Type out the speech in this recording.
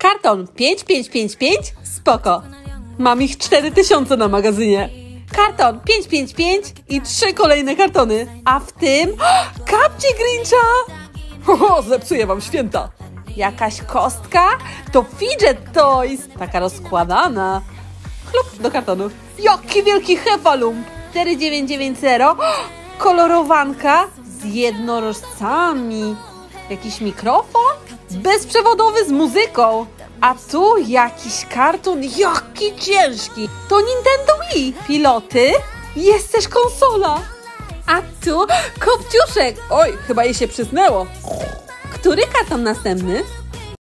Karton 5555? Spoko. Mam ich 4000 na magazynie. Karton 555 i 3 kolejne kartony. A w tym kapcie Grincha. Zepsuję wam święta. Jakaś kostka? To fidget toys. Taka rozkładana. Chlup do kartonu. Jaki wielki Hefalump. 4990. Kolorowanka z jednorożcami. Jakiś mikrofon? Bezprzewodowy z muzyką. A tu jakiś karton, jaki ciężki. To Nintendo Wii. Piloty? Jest też konsola. A tu kopciuszek. Oj, chyba jej się przysnęło. Który karton następny?